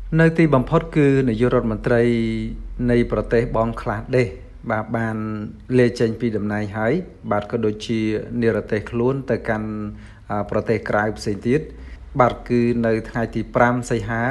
នៅទីបំផុតគឺនាយករដ្ឋមន្ត្រីនៃប្រទេសបង់ក្លាដេសបាទបានលេចេញពីតំណែងហើយបាទក៏ដូចជានិរទេសខ្លួនទៅកាន់ប្រទេសក្រៅផ្សេងទៀតបាទគឺនៅថ្ងៃទី5សីហា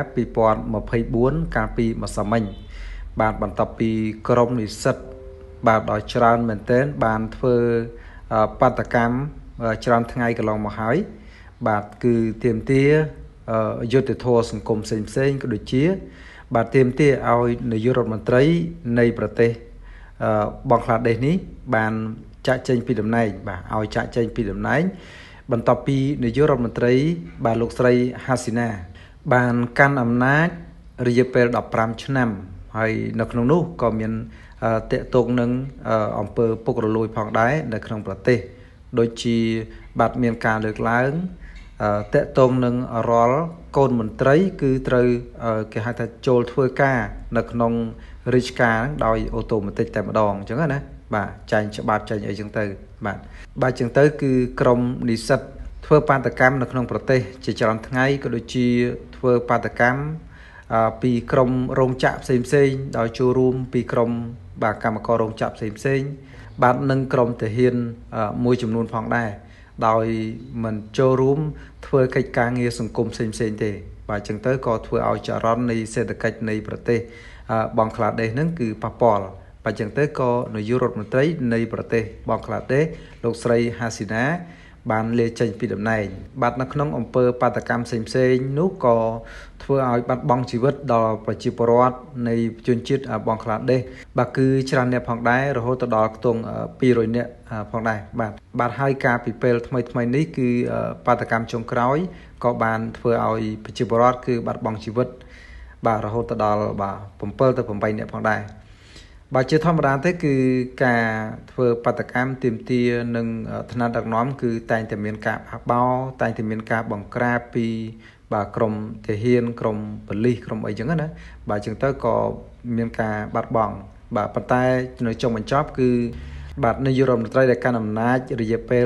2024កាលពីម្សិលមិញបាទបន្ទាប់ពីក្រមនិស្សិតបាទដល់ច្រើនមែនទែនបានធ្វើបាតកម្មច្រើនថ្ងៃកន្លងមកហើយបាទគឺទាមទារយុទ្ធធរសង្គមផ្សេងក៏ដូចជាបាទទាមទារឲ្យនាយករដ្ឋមន្ត្រីនៃប្រទេសបង់ក្លាដេសនេះបានចាក់ចេញពីតំណែងបាទឲ្យចាក់ចេញពីតំណែងបន្ទាប់ពីនាយករដ្ឋមន្ត្រីបាទលោកស្រីហាស៊ីណាបានកាន់អំណាចរយៈពេល15ឆ្នាំហើយនៅក្នុងនោះក៏មានតេតងនឹងអង្គើពុករលួយផងដែរនៅក្នុងប្រទេសដូចជាបាទមានការលើកឡើងតេតងនឹងរាល់កូនមន្ត្រីគឺត្រូវគេហៅថាចូលធ្វើការនៅក្នុងរាជការដោយអូតូម៉ាទិកតែម្ដងអញ្ចឹងណាបាទចែងច្បាប់ចែងអីចឹងទៅបាទចឹងទៅគឺក្រមនិស្សិតធ្វើបាតកម្មនៅក្នុងប្រទេសជាច្រើនថ្ងៃក៏ដូចជាធ្វើបាតកម្មពីក្រមរោងចក្រផ្សេងដោយចូលរួមពីក្រមបាទកម្មកររោងចក្រផ្សេងបាទនិងក្រមទាហានមួយចំនួនផងដែរដោយមិនចូលរួមធ្វើកិច្ចការងារសង្គមផ្សេងទេបាទចឹងទៅក៏ធ្វើឲ្យចរន្តនៃសេដ្ឋកិច្ចនៃប្រទេសបង់ក្លាដេសហ្នឹងគឺប៉ះពាល់បាទចឹងទៅក៏នាយករដ្ឋមន្ត្រីនៃប្រទេសបង់ក្លាដេសលោកស្រីហាស៊ីណាបានលេចេញពីតំណែងបាទនៅក្នុងអង្គើបាតកម្មផ្សេងនោះក៏ធ្វើឲ្យបាត់បង់ជីវិតដល់ប្រជាពលរដ្ឋនៃជនជាតិបង់ក្លាដេសបាទគឺច្រើនអ្នកផងដែររហូតដល់ខ្ទង់200នាក់ផងដែរបាទហើយការពីពេលថ្មីនេះគឺបាតកម្មចុងក្រោយក៏បានធ្វើឲ្យប្រជាពលរដ្ឋគឺបាត់បង់ជីវិតបាទរហូតដល់បាទ7ទៅ8នាក់ផងដែរបាទជាធម្មតាទេគឺការធ្វើបាតកម្មទាមទារនឹងឋានៈដឹកនាំគឺតែងតែមានការបះបោរតែងតែមានការបង្ក្រាបពីបាទក្រមទាហានក្រមប៉ូលីសក្រមអីចឹងណាបាទចឹងទៅក៏មានការបាត់បង់បាទប៉ុន្តែនៅចុងបញ្ចប់គឺបាទនាយករដ្ឋមន្ត្រីដែលកាន់អំណាចរយៈពេល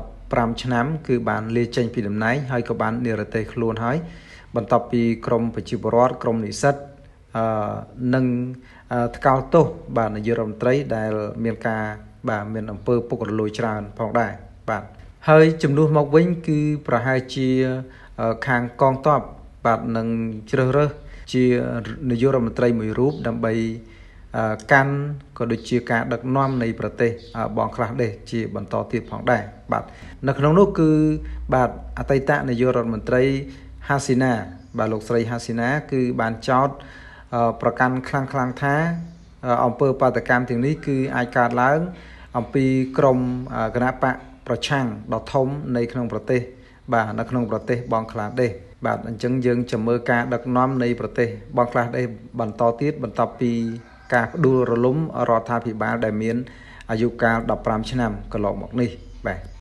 15ឆ្នាំគឺបានលាចេញពីតំណែងហើយក៏បាននិរទេសខ្លួនហើយបន្ទាប់ពីក្រមប្រជាពលរដ្ឋក្រមនិស្សិតនឹងថ្កោលទោសបាទនាយករដ្ឋមន្ត្រីដែលមានការបាទមានអំពើពុករលួយច្រើនផងដែរបាទហើយចំនួនមកវិញគឺប្រហែលជាខាងកងទ័ពបាទនឹងជ្រើសរើសជានាយករដ្ឋមន្ត្រីមួយរូបដើម្បីកាន់ក៏ដូចជាការដឹកនាំនៃប្រទេសបង់ក្លាដេសជាបន្តទៀតផងដែរបាទនៅក្នុងនោះគឺបាទអតីតនាយករដ្ឋមន្ត្រីហាស៊ីណាបាទលោកស្រីហាស៊ីណាគឺបានចោទប្រកាន់ខ្លាំងថាអង្គើបាតកម្មទាំងនេះគឺអាចកើតឡើងអំពីក្រមគណបកប្រឆាំងដ៏ធំនៅក្នុងប្រទេសបាទនៅក្នុងប្រទេសបង់ក្លាដេសបាទអញ្ចឹងយើងចាំមើលការដឹកនាំនៃប្រទេសបង់ក្លាដេសបន្តទៀតបន្ទាប់ពីការផ្ដួលរលំរដ្ឋាភិបាលដែលមានអាយុកាល15ឆ្នាំកន្លងមកនេះបាទ